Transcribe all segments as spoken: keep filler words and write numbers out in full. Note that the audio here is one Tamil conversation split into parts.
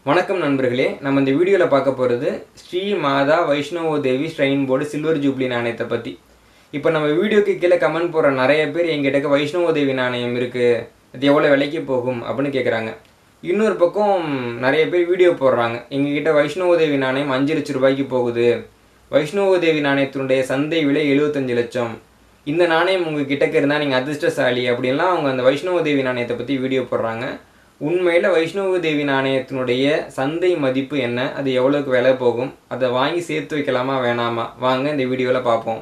வணக்கம் நண்பர்களே, நம்ம இந்த வீடியோவில் பார்க்க போகிறது Sri Mata Vaishno Devi shrine board silver jubilee நாணயத்தை பற்றி. இப்போ நம்ம வீடியோக்கு கீழே கமெண்ட் போடுற நிறைய பேர் எங்கிட்ட வைஷ்ணவோ தேவி நாணயம் இருக்குது, அது எவ்வளோ விலைக்கு போகும் அப்படின்னு கேட்குறாங்க. இன்னொரு பக்கம் நிறைய பேர் வீடியோ போடுறாங்க, எங்ககிட்ட வைஷ்ணவோ தேவி நாணயம் அஞ்சு லட்சம் ரூபாய்க்கு போகுது, வைஷ்ணவோ தேவி நாணயத்தினுடைய சந்தை விலை எழுபத்தஞ்சு லட்சம், இந்த நாணயம் உங்கள் கிட்டக்க இருந்தால் நீங்கள் அதிர்ஷ்டசாலி அப்படின்லாம் அவங்க அந்த வைஷ்ணவோ தேவி நாணயத்தை பற்றி வீடியோ போடுறாங்க. உண்மையில் வைஷ்ணவோ தேவி நாணயத்தினுடைய சந்தை மதிப்பு என்ன, அது எவ்வளோக்கு விலை போகும், அதை வாங்கி சேர்த்து வைக்கலாமா வேணாமா, வாங்க இந்த வீடியோவில் பார்ப்போம்.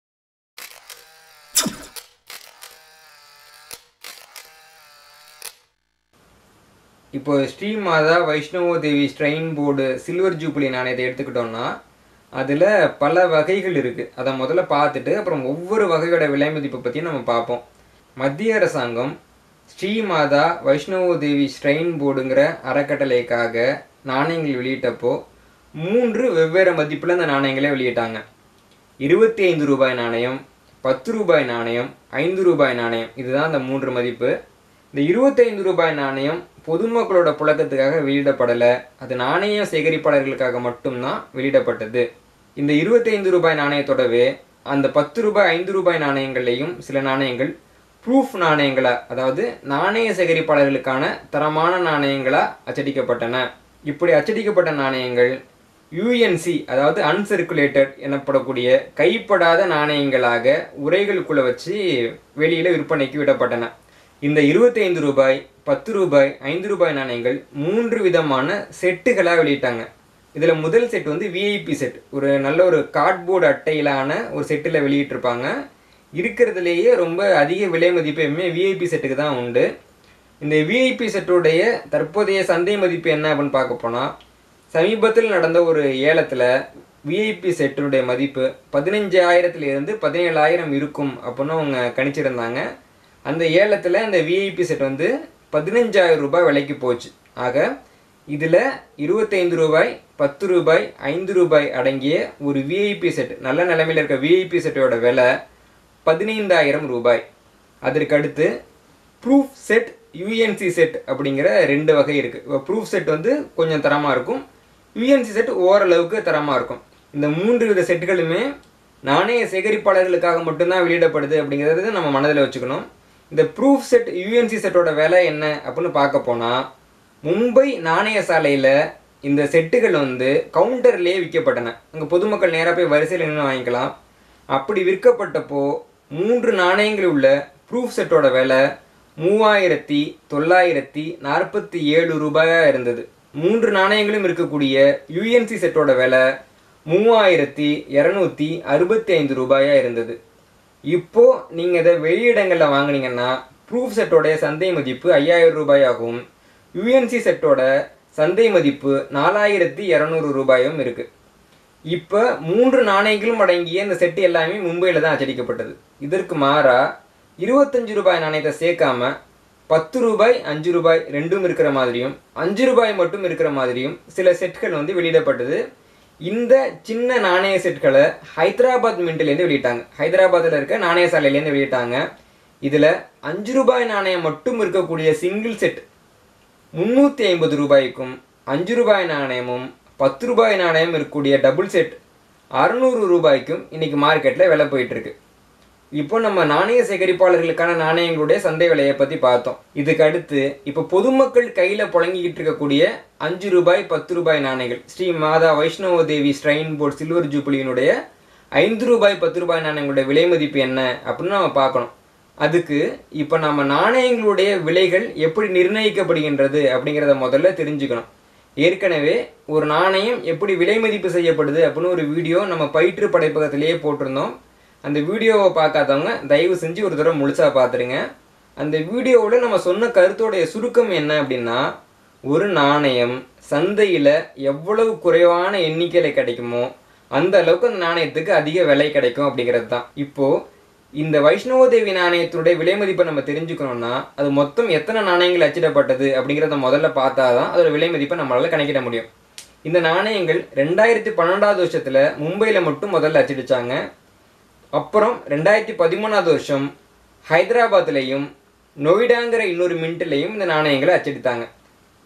இப்போ Sri Mata Vaishno Devi shrine board silver jubilee நாணயத்தை எடுத்துக்கிட்டோம்னா அதில் பல வகைகள் இருக்குது. அதை முதல்ல பார்த்துட்டு அப்புறம் ஒவ்வொரு வகையோட விலை மதிப்பை பற்றியும் நம்ம பார்ப்போம். மத்திய அரசாங்கம் ஸ்ரீ மாதா வைஷ்ணவோ தேவி ஸ்ட்ரைன் போர்டுங்கிற அறக்கட்டளைக்காக நாணயங்கள் வெளியிட்டப்போ மூன்று வெவ்வேறு மதிப்பில் அந்த நாணயங்களே வெளியிட்டாங்க. இருபத்தி ஐந்து ரூபாய் நாணயம், பத்து ரூபாய் நாணயம், ஐந்து ரூபாய் நாணயம், இதுதான் அந்த மூன்று மதிப்பு. இந்த இருபத்தைந்து ரூபாய் நாணயம் பொதுமக்களோட புழக்கத்துக்காக வெளியிடப்படலை, அது நாணய சேகரிப்பாளர்களுக்காக மட்டும்தான் வெளியிடப்பட்டது. இந்த இருபத்தைந்து ரூபாய் நாணயத்தோடவே அந்த பத்து ரூபாய் ஐந்து ரூபாய் நாணயங்கள்லையும் சில நாணயங்கள் ப்ரூஃப் நாணயங்களா, அதாவது நாணய சேகரிப்பாளர்களுக்கான தரமான நாணயங்களா அச்சடிக்கப்பட்டன. இப்படி அச்சடிக்கப்பட்ட நாணயங்கள் யூஎன்சி, அதாவது அன்சர்க்குலேட்டட் எனப்படக்கூடிய கைப்படாத நாணயங்களாக உரைகளுக்குள்ள வச்சு வெளியில் விற்பனைக்கு விடப்பட்டன. இந்த இருபத்தி ஐந்து ரூபாய், பத்து ரூபாய், ஐந்து ரூபாய் நாணயங்கள் மூன்று விதமான செட்டுகளாக வெளியிட்டாங்க. இதில் முதல் செட் வந்து விஐபி செட், ஒரு நல்ல ஒரு கார்ட்போர்டு அட்டையிலான ஒரு செட்டில் வெளியிட்டிருப்பாங்க. இருக்கிறதுலேயே ரொம்ப அதிக விலை மதிப்பு எப்பவுமே விஐபி செட்டுக்கு தான் உண்டு. இந்த விஐபி செட்டுடைய தற்போதைய சந்தை மதிப்பு என்ன அப்படின்னு பார்க்க போனால், சமீபத்தில் நடந்த ஒரு ஏலத்தில் விஐபி செட்டுடைய மதிப்பு பதினஞ்சாயிரத்துலேருந்து பதினேழாயிரம் இருக்கும் அப்படின்னு அவங்க கணிச்சிருந்தாங்க. அந்த ஏலத்தில் அந்த விஐபி செட் வந்து பதினஞ்சாயிரம் ரூபாய் விலைக்கு போச்சு. ஆக இதில் இருபத்தைந்து ரூபாய், பத்து ரூபாய், ஐந்து ரூபாய் அடங்கிய ஒரு விஐபி செட், நல்ல நிலைமையில் இருக்க விஐபி செட்டோட விலை பதினைந்தாயிரம் ரூபாய். அதற்கு அடுத்து ப்ரூஃப் செட், யூஎன்சி செட் அப்படிங்கிற ரெண்டு வகை இருக்குது. இப்போ ப்ரூஃப் செட் வந்து கொஞ்சம் தரமாக இருக்கும், யூஎன்சி செட் ஓரளவுக்கு தரமாக இருக்கும். இந்த மூன்று வித செட்டுகளுமே நாணய சேகரிப்பாளர்களுக்காக மட்டும்தான் வெளியிடப்படுது அப்படிங்கிறது நம்ம மனதில் வச்சுக்கணும். இந்த ப்ரூஃப் செட், யூஎன்சி செட்டோட விலை என்ன அப்படின்னு பார்க்க போனால், மும்பை நாணய சாலையில் இந்த செட்டுகள் வந்து கவுண்டர்லேயே விற்கப்பட்டன. அங்கே பொதுமக்கள் நேராக போய் வரிசையில் நின்று வாங்கிக்கலாம். அப்படி விற்கப்பட்டப்போ மூன்று நாணயங்கள் உள்ள ப்ரூஃப் செட்டோட விலை மூவாயிரத்தி தொள்ளாயிரத்தி நாற்பத்தி ஏழு ரூபாயாக இருந்தது. மூன்று நாணயங்களும் இருக்கக்கூடிய யூஎன்சி செட்டோட விலை மூவாயிரத்தி இரநூத்தி அறுபத்தி ஐந்து ரூபாயாக இருந்தது. இப்போது நீங்கள் இதை வெளியிடங்களில் வாங்கினீங்கன்னா ப்ரூஃப் செட்டோடைய சந்தை மதிப்பு ஐயாயிரம் ரூபாயாகவும் யூஎன்சி செட்டோட சந்தை மதிப்பு நாலாயிரத்தி இரநூறு ரூபாயும் இருக்குது. இப்போ மூன்று நாணயங்களும் அடங்கிய இந்த செட்டு எல்லாமே மும்பையில் தான் அச்சடிக்கப்பட்டது. இதற்கு மாறா இருபத்தஞ்சு ரூபாய் நாணயத்தை சேர்க்காம பத்து ரூபாய், அஞ்சு ரூபாய் ரெண்டும் இருக்கிற மாதிரியும் அஞ்சு ரூபாய் மட்டும் இருக்கிற மாதிரியும் சில செட்கள் வந்து வெளியிடப்பட்டது. இந்த சின்ன நாணய செட்களை ஹைதராபாத் மின்ட்லேருந்து வெளியிட்டாங்க. ஹைதராபாத்தில் இருக்க நாணய சாலையிலேருந்து வெளியிட்டாங்க. இதில் அஞ்சு ரூபாய் நாணயம் மட்டும் இருக்கக்கூடிய சிங்கிள் செட் முந்நூற்றி ஐம்பது ரூபாய்க்கும், அஞ்சு ரூபாய் நாணயமும் பத்து ரூபாய் நாணயம் இருக்கக்கூடிய டபுள் செட் அறுநூறு ரூபாய்க்கும் இன்றைக்கி மார்க்கெட்டில் விலை போயிட்டுருக்கு. இப்போ நம்ம நாணய சேகரிப்பாளர்களுக்கான நாணயங்களுடைய சந்தை விலையை பற்றி பார்த்தோம். இதுக்கு அடுத்து இப்போ பொதுமக்கள் கையில் புழங்கிக்கிட்டு இருக்கக்கூடிய அஞ்சு ரூபாய், பத்து ரூபாய் நாணயங்கள், Sri Mata Vaishno Devi shrine board silver ஜூப்ளியினுடைய ஐந்து ரூபாய், பத்து ரூபாய் நாணயங்களுடைய விலை மதிப்பு என்ன அப்படின்னு நம்ம பார்க்கணும். அதுக்கு இப்போ நம்ம நாணயங்களுடைய விலைகள் எப்படி நிர்ணயிக்கப்படுகின்றது அப்படிங்கிறத முதல்ல தெரிஞ்சுக்கணும். ஏற்கனவே ஒரு நாணயம் எப்படி விலை மதிப்பு செய்யப்படுது அப்படின்னு ஒரு வீடியோ நம்ம பயிற்று படைப்பகத்திலேயே போட்டிருந்தோம். அந்த வீடியோவை பார்க்காதவங்க தயவு செஞ்சு ஒரு தடவை முழுசாக பார்த்துருங்க. அந்த வீடியோவில் நம்ம சொன்ன கருத்தோடைய சுருக்கம் என்ன அப்படின்னா, ஒரு நாணயம் சந்தையில் எவ்வளவு குறைவான எண்ணிக்கையில் கிடைக்குமோ அந்த அளவுக்கு அந்த நாணயத்துக்கு அதிக விலை கிடைக்கும் அப்படிங்கிறது தான். இப்போது இந்த வைஷ்ணவோ தேவி நாணயத்தினுடைய விலை மதிப்பை நம்ம தெரிஞ்சுக்கணும்னா அது மொத்தம் எத்தனை நாணயங்கள் அச்சிடப்பட்டது அப்படிங்கிறத முதல்ல பார்த்தா தான் அதோட விலை மதிப்பை நம்மளால் கணக்கிட முடியும். இந்த நாணயங்கள் ரெண்டாயிரத்தி பன்னெண்டாவது வருஷத்தில் மும்பையில் மட்டும் முதல்ல அச்சிடிச்சாங்க. அப்புறம் ரெண்டாயிரத்தி பதிமூணாவது வருஷம் ஹைதராபாத்லேயும் நொய்டாங்கிற இன்னொரு மின்ட்லேயும் இந்த நாணயங்களை அச்சடித்தாங்க.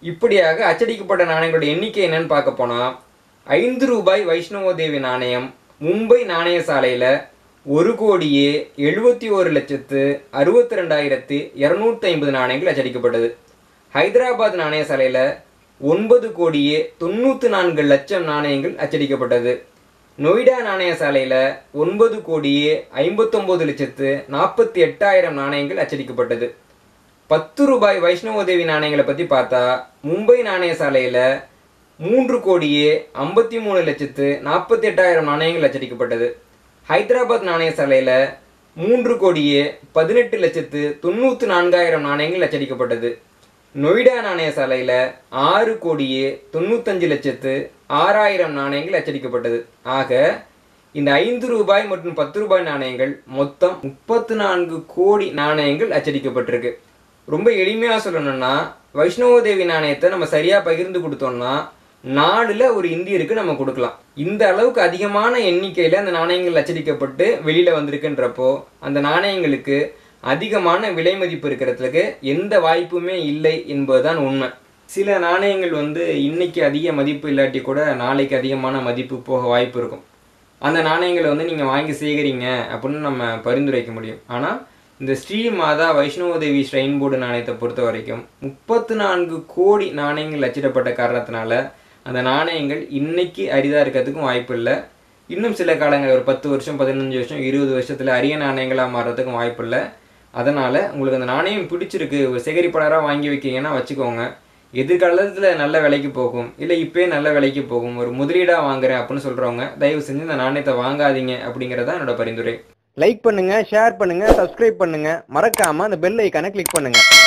இப்படியாக அச்சடிக்கப்பட்ட நாணயங்களோட எண்ணிக்கை என்னன்னு பார்க்க போனால் ஐந்து ரூபாய் வைஷ்ணவ தேவி நாணயம் மும்பை நாணய சாலையில் ஒரு கோடியே எழுபத்தி ஒரு லட்சத்து அறுபத்தி ரெண்டாயிரத்தி இரநூத்தி ஐம்பது நாணயங்கள் அச்சடிக்கப்பட்டது. ஹைதராபாத் நாணய சாலையில் ஒன்பது கோடியே தொண்ணூற்றி நான்கு லட்சம் நாணயங்கள் அச்சடிக்கப்பட்டது. நொய்டா நாணய சாலையில் ஒன்பது கோடியே ஐம்பத்தொம்போது லட்சத்து நாற்பத்தி எட்டாயிரம் நாணயங்கள் அச்சடிக்கப்பட்டது. பத்து ரூபாய் வைஷ்ணவ தேவி நாணயங்களை பற்றி பார்த்தா மும்பை நாணய சாலையில் மூன்று கோடியே ஐம்பத்தி மூணு லட்சத்து நாற்பத்தி எட்டாயிரம் நாணயங்கள் அச்சடிக்கப்பட்டது. ஹைதராபாத் நாணய சாலையில் மூன்று கோடியே பதினெட்டு லட்சத்து தொண்ணூற்றி நான்காயிரம் நாணயங்கள் அச்சடிக்கப்பட்டது. நொய்டா நாணய சாலையில் ஆறு கோடியே தொண்ணூத்தஞ்சு லட்சத்து ஆறாயிரம் நாணயங்கள் அச்சடிக்கப்பட்டது. ஆக இந்த ஐந்து ரூபாய் மற்றும் பத்து ரூபாய் நாணயங்கள் மொத்தம் முப்பத்து நான்கு கோடி நாணயங்கள் அச்சடிக்கப்பட்டிருக்கு. ரொம்ப எளிமையாக சொல்லணும்னா வைஷ்ணவ தேவி நாணயத்தை நம்ம சரியாக பகிர்ந்து கொடுத்தோம்னா நாலுல ஒரு இந்தியருக்கு நம்ம கொடுக்கலாம். இந்த அளவுக்கு அதிகமான எண்ணிக்கையில் அந்த நாணயங்கள் அச்சடிக்கப்பட்டு வெளியில் வந்திருக்குன்றப்போ அந்த நாணயங்களுக்கு அதிகமான விலை மதிப்பு இருக்கிறதுக்கு எந்த வாய்ப்புமே இல்லை என்பதுதான் உண்மை. சில நாணயங்கள் வந்து இன்னைக்கு அதிக மதிப்பு இல்லாட்டி கூட நாளைக்கு அதிகமான மதிப்பு போக வாய்ப்பு இருக்கும். அந்த நாணயங்களை வந்து நீங்கள் வாங்கி சேகரிங்க அப்படின்னு நம்ம பரிந்துரைக்க முடியும். ஆனால் இந்த ஸ்ரீ மாதா வைஷ்ணவ தேவி ஸ்ரைன் போர்டு நாணயத்தை பொறுத்த வரைக்கும் முப்பத்து நான்கு கோடி நாணயங்கள் அச்சிடப்பட்ட காரணத்தினால அந்த நாணயங்கள் இன்னைக்கு அரிதாக இருக்கிறதுக்கும் வாய்ப்பு இல்லை. இன்னும் சில காலங்கள் ஒரு பத்து வருஷம் பதினஞ்சு வருஷம் இருபது வருஷத்தில் அரிய நாணயங்களாக மாறுறதுக்கும் வாய்ப்பு இல்லை. அதனால் உங்களுக்கு அந்த நாணயம் பிடிச்சிருக்கு, ஒரு சேகரிப்பாளராக வாங்கி வைக்கிங்கன்னா வச்சுக்கோங்க. எதிர்காலத்தில் நல்ல விலைக்கு போகும், இல்லை இப்போயே நல்ல விலைக்கு போகும். ஒரு முதலீடாக வாங்குறேன் அப்படின்னு சொல்கிறவங்க தயவு செஞ்சு இந்த நாணயத்தை வாங்காதீங்க அப்படிங்கிறதான் என்னோட பரிந்துரை. லைக் பண்ணுங்க, ஷேர் பண்ணுங்க, சப்ஸ்கிரைப் பண்ணுங்க, மறக்காம அந்த பெல் ஐக்கானை கிளிக் பண்ணுங்க.